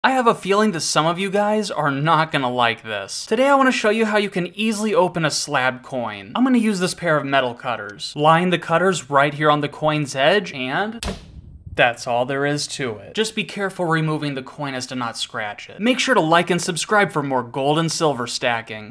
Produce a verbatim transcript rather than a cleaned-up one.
I have a feeling that some of you guys are not gonna like this. Today I want to show you how you can easily open a slabbed coin. I'm gonna use this pair of metal cutters. Line the cutters right here on the coin's edge, and that's all there is to it. Just be careful removing the coin as to not scratch it. Make sure to like and subscribe for more gold and silver stacking.